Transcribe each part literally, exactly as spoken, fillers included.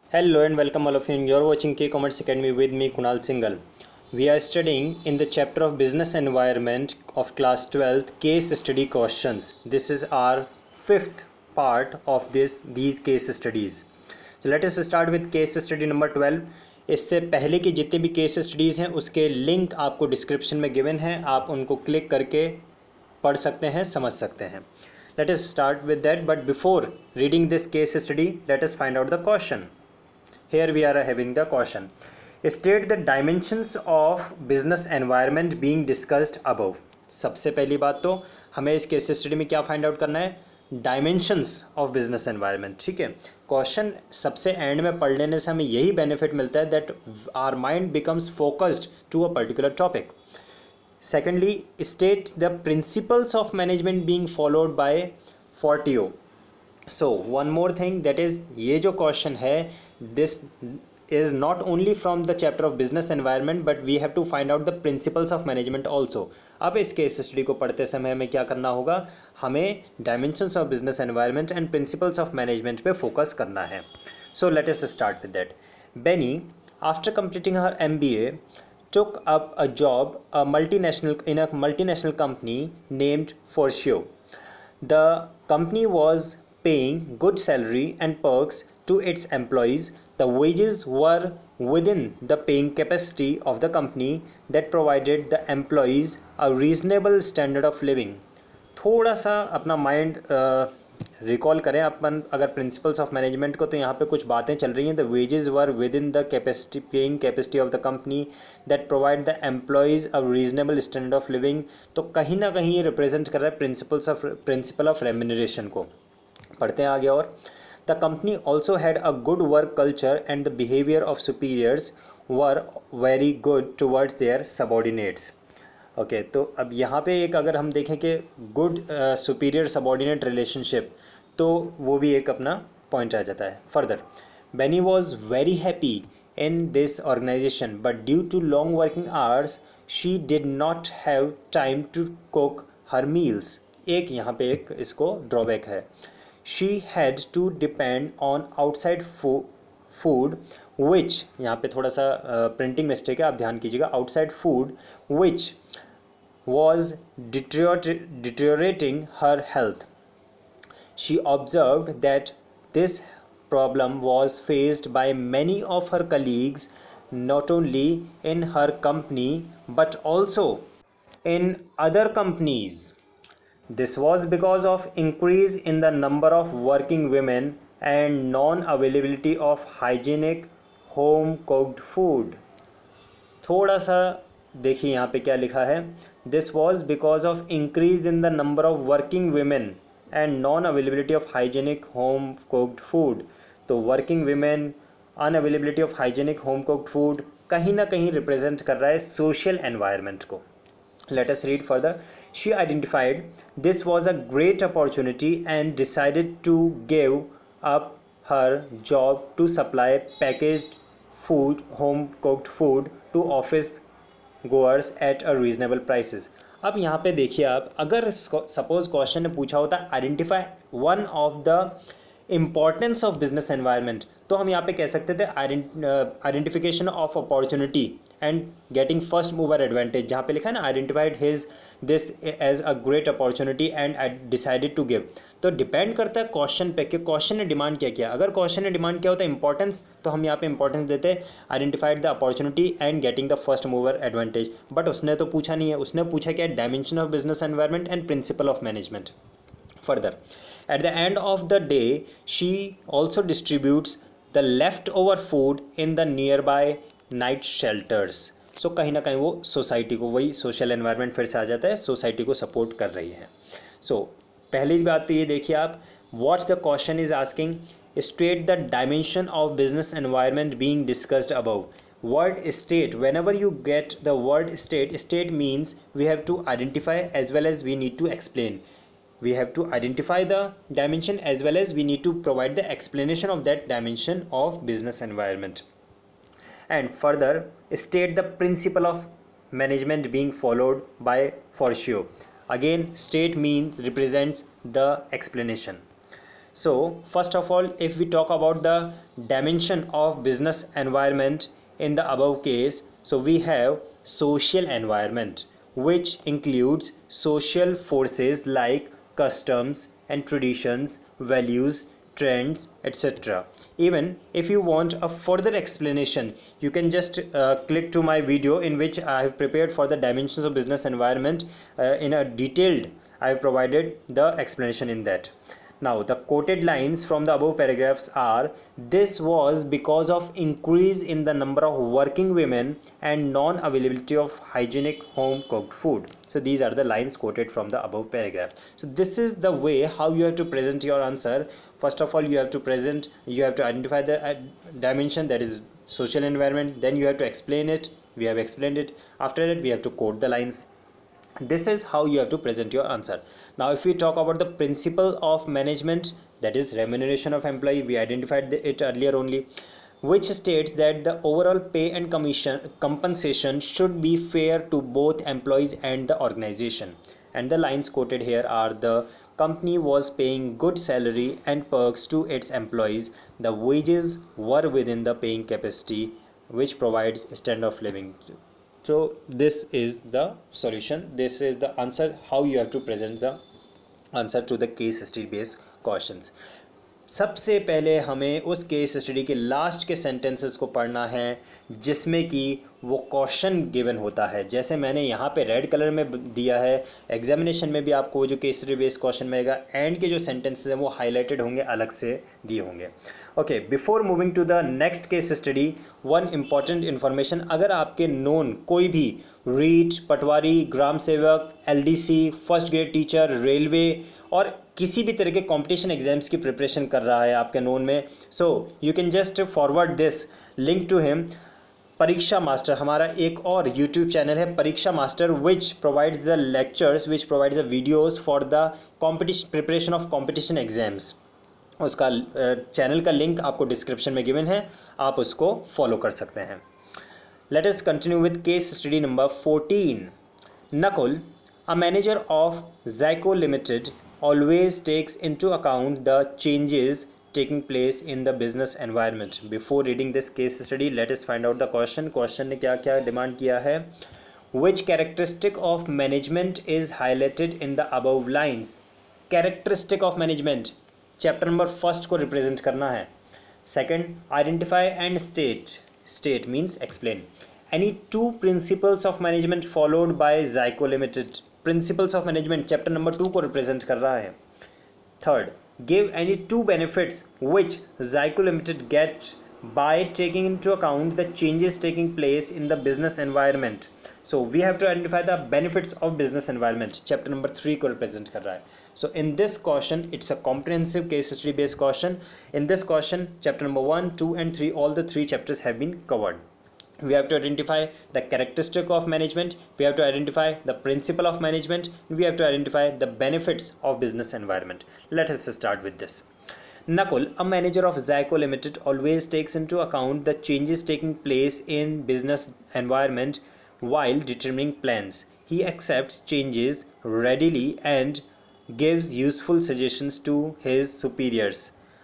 Hello and welcome all of you. You're watching K Commerce Academy with me Kunal Singhal. We are studying in the chapter of business environment of class twelfth case study questions. This is our fifth part of this these case studies. So let us start with case study number twelve. इससे पहले की जितने भी case studies हैं उसके link आपको description में given हैं, आप उनको क्लिक करके पढ़ सकते हैं, समझ सकते हैं. Let us start with that, but before reading this case study, let us find out the question. Here we are having the question. State the dimensions of business environment being discussed above. सबसे पहली बात तो हमें इस case study में क्या find out करना है, डायमेंशंस ऑफ बिजनेस एनवायरनमेंट. ठीक है, क्वेश्चन सबसे एंड में पढ़ लेने से हमें यही बेनिफिट मिलता है that our mind becomes focused to a particular topic. Secondly, state the principles of management being followed by Fortio. So one more thing, that is ये जो क्वेश्चन है this is not only from the chapter of business environment but we have to find out the principles of management also. अब इस case study को पढ़ते समय हमें क्या करना होगा, हमें dimensions of business environment and principles of management पे फोकस करना है. So let us start with that. Benny, after completing her M B A, took up a job a multinational in a multinational company named Fortio. The company was paying good salary and perks to its employees. The wages were within the paying capacity of the company that provided the employees a reasonable standard of living. थोड़ा सा अपना mind recall करें अपन अगर principles of management को, तो यहाँ पे कुछ बातें चल रही हैं. The wages were within the capacity paying capacity of the company that provide the employees a reasonable standard of living. तो कहीं ना कहीं ये रिप्रेजेंट कर रहा है principles of principle of remuneration को. पढ़ते हैं आगे. और the company also had a good work culture and the behavior of superiors were very good towards their subordinates. Okay okay, तो अब यहाँ पे एक अगर हम देखें कि गुड सुपीरियर सबॉर्डिनेट रिलेशनशिप, तो वो भी एक अपना पॉइंट आ जाता है. Further, Benny was very happy in this organisation but due to long working hours she did not have time to cook her meals. एक यहाँ पे एक इसको ड्रॉबैक है. She had to depend on outside food which, यहाँ पे थोड़ा सा प्रिंटिंग मिस्टेक है, आप ध्यान कीजिएगा. outside food which was deteriorating her health. She observed that this problem was faced by many of her colleagues not only in her company but also in other companies. This was because of increase in the number of working women and non-availability of hygienic home cooked food. थोड़ा सा देखिए यहाँ पे क्या लिखा है. This was because of increase in the number of working women and non-availability of hygienic home cooked food. तो working women, unavailability of hygienic home cooked food कहीं ना कहीं रिप्रेजेंट कर रहा है social environment को. Let us read further. She identified this was a great opportunity and decided to give up her job to supply packaged food, home cooked food to office goers at a reasonable prices. अब यहाँ पे देखिए आप, अगर suppose question ने पूछा होता identify one of the importance of business environment, तो हम यहाँ पे कह सकते थे identification of opportunity and getting first mover advantage. जहाँ पे लिखा है ना identified his this as a great opportunity and decided to give. तो डिपेंड करता है क्वेश्चन पे कि क्वेश्चन ने डिमांड क्या किया. अगर क्वेश्चन ने डिमांड किया होता है इंपॉर्टेंस, तो हम यहाँ पे इंपॉर्टेंस देते identified the opportunity and getting the first mover advantage. But उसने तो पूछा नहीं है, उसने पूछा क्या, dimension of business environment and principle of management. Further, at the end of the day she also distributes the leftover food in the nearby night shelters. So so, कहीं ना कहीं वो सोसाइटी को, वही सोशल एनवायरनमेंट फिर से आ जाता है, सोसाइटी को सपोर्ट कर रही है. सो so, पहली बात तो ये देखिए आप, what the question is asking, state the dimension of business environment being discussed above. Word state, whenever you get the word state, state means we have to identify as well as we need to explain. We have to identify the dimension as well as we need to provide the explanation of that dimension of business environment. And further, state the principle of management being followed by Fortio. Again, state means represents the explanation. So first of all, if we talk about the dimension of business environment in the above case, so we have social environment, which includes social forces like customs and traditions, values, trends, et cetera. Even if you want a further explanation, you can just uh, click to my video in which I have prepared for the dimensions of business environment uh, in a detailed. I have provided the explanation in that. Now the quoted lines from the above paragraphs are: this was because of increase in the number of working women and non-availability of hygienic home cooked food. So these are the lines quoted from the above paragraph. So this is the way how you have to present your answer. First of all, you have to present, you have to identify the uh, dimension, that is social environment, then you have to explain it. We have explained it. After that, we have to quote the lines. This is how you have to present your answer. Now if we talk about the principle of management, that is remuneration of employee, we identified it earlier only, which states that the overall pay and commission compensation should be fair to both employees and the organization. And the lines quoted here are: the company was paying good salary and perks to its employees, the wages were within the paying capacity, which provides standard of living. So this is the solution, this is the answer, how you have to present the answer to the case study based questions. सबसे पहले हमें उस case study के last के sentences को पढ़ना है जिसमें कि वो क्वेश्चन गिवन होता है। जैसे मैंने यहाँ पे रेड कलर में दिया है, एग्जामिनेशन में भी आपको जो केस स्टडी बेस्ड क्वेश्चन मिलेगा, एंड के जो सेंटेंसेस हैं वो हाईलाइटेड होंगे, अलग से दिए होंगे। Okay, before moving to the next case study, one important information, अगर आपके नोन कोई भी REET, patwari, Gram Sevak, LDC, first grade teacher, railway और किसी भी तरह के कंपटीशन एग्जाम्स की प्रिपरेशन कर रहा है आपके नोन में, so you can just forward this link to him. Pariksha master हमारा एक और यूट्यूब चैनल है, Pariksha master, which provides the lectures, which provides the videos for the competition preparation of competition exams. उसका चैनल का लिंक आपको description में given है, आप उसको फॉलो कर सकते हैं। Let us continue with case study number fourteen. Nakul, a manager of Zyco Limited, always takes into account the changes taking place in the business environment. Before reading this case study, let us find out the question. Question ने क्या क्या demand किया है? Which characteristic of management is highlighted in the above lines? Characteristic of management chapter number first को represent करना है। Second, identify and state, state means explain any two principles of management followed by Zaiko limited, principles of management chapter number two को represent कर रहा है। Third, give any two benefits which Zaiko limited gets by taking into account the changes taking place in the business environment. So we have to identify the benefits of business environment, chapter number three को represent कर रहा है। So in this question, it's a comprehensive case study based question. In this question, chapter number one, two and three, all the three chapters have been covered. We have to identify the characteristic of management, we have to identify the principle of management, we have to identify the benefits of business environment. Let us start with this. Nakul, a manager of Zyco Limited, always takes into account the changes taking place in business environment while determining plans. He accepts changes readily and gives useful suggestions to his superiors.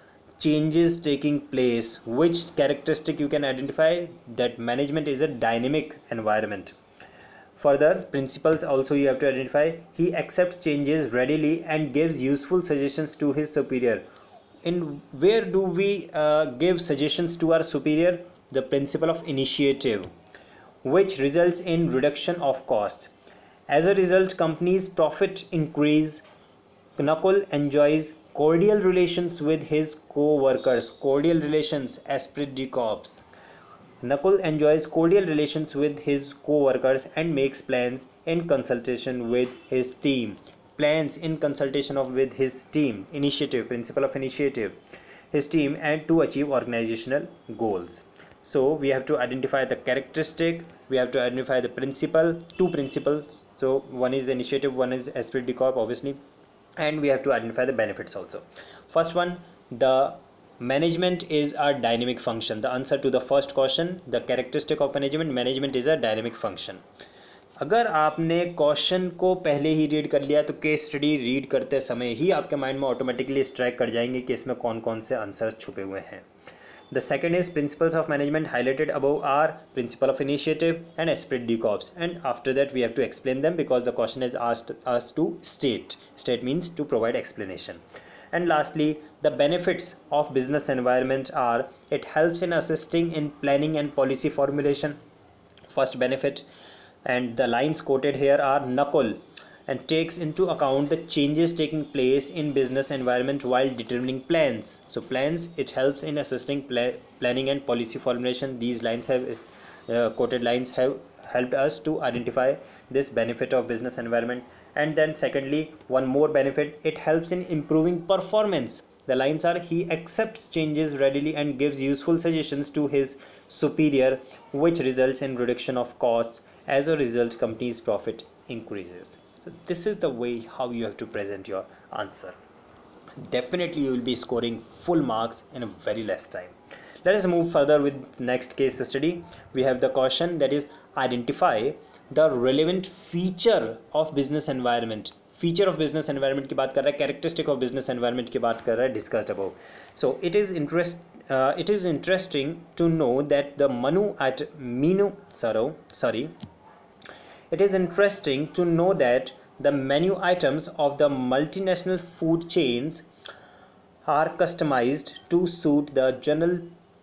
Changes taking place, which characteristic you can identify? That management is a dynamic environment. Further, principles also you have to identify. He accepts changes readily and gives useful suggestions to his superior. In where do we uh, give suggestions to our superior? The principle of initiative, which results in reduction of costs. As a result, company's profit increase. Nakul enjoys cordial relations with his co-workers. Cordial relations, esprit de corps. Nakul enjoys cordial relations with his co-workers and makes plans in consultation with his team. Plans in consultation of with his team. Initiative, principle of initiative, his team, and to achieve organizational goals. So we have to identify the characteristic, we have to identify the principle, two principles. So one is initiative, one is esprit de corps obviously, and we have to identify the benefits also. First one, the management is a dynamic function. The answer to the first question, the characteristic of management, management is a dynamic function. अगर आपने question को पहले ही read कर लिया तो case study read करते समय ही आपके माइंड में ऑटोमेटिकली स्ट्राइक कर जाएंगे कि इसमें कौन कौन से आंसर्स छुपे हुए हैं. The second is principles of management highlighted above are principle of initiative and esprit de corps, and after that we have to explain them because the question has asked us to state. State means to provide explanation. And lastly, the benefits of business environment are it helps in assisting in planning and policy formulation. First benefit, and the lines quoted here are knuckle and takes into account the changes taking place in business environment while determining plans. So plans, it helps in assisting pla planning and policy formulation. These lines have uh, quoted lines have helped us to identify this benefit of business environment. And then secondly, one more benefit, it helps in improving performance. The lines are he accepts changes readily and gives useful suggestions to his superior, which results in reduction of costs. As a result, company's profit increases. So this is the way how you have to present your answer. Definitely you will be scoring full marks in a very less time. Let us move further with next case study. We have the question that is identify the relevant feature of business environment. Feature of business environment की बात कर रहा है, characteristic of business environment की बात कर रहा है, discussed above. So it is interest uh, it is interesting to know that the Manu at Minu sorry sorry It is interesting to know that the menu items of the multinational food chains are customized to suit the general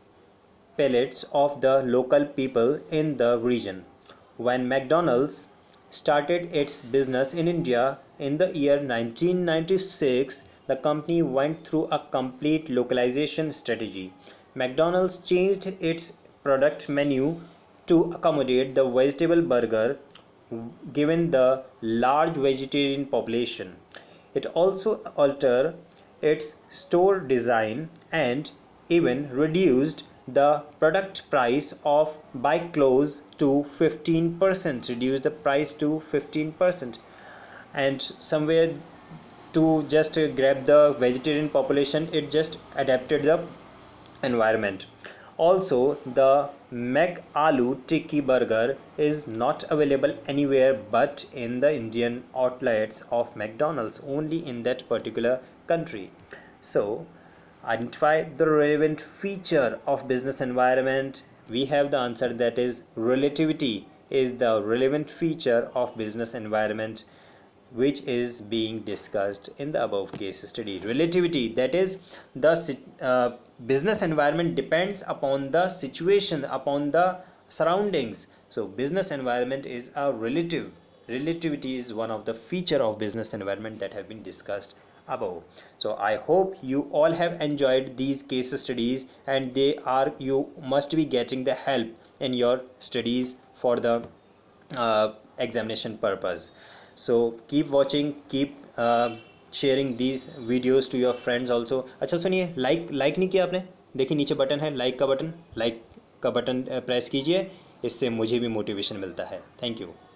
palates of the local people in the region. When McDonald's started its business in India in the year nineteen ninety-six, the company went through a complete localization strategy. McDonald's changed its product menu to accommodate the vegetable burger given the large vegetarian population. It also altered its store design and even reduced the product price of by close to fifteen percent, reduced the price to fifteen percent, and somewhere to just grab the vegetarian population, it just adapted the environment. Also, the Mac Aloo Tikki burger is not available anywhere but in the Indian outlets of McDonald's, only in that particular country. So, identify the relevant feature of business environment. We have the answer that is relativity is the relevant feature of business environment, which is being discussed in the above case study. Relativity, that is the uh, business environment depends upon the situation, upon the surroundings. So business environment is a relative. Relativity is one of the feature of business environment that have been discussed above. So I hope you all have enjoyed these case studies, and they are you must be getting the help in your studies for the uh, examination purpose. So keep watching, keep uh, sharing these videos to your friends also. अच्छा सुनिए, like like नहीं किया आपने? देखिए नीचे button है, like का button, like का बटन प्रेस कीजिए, इससे मुझे भी मोटिवेशन मिलता है. Thank you.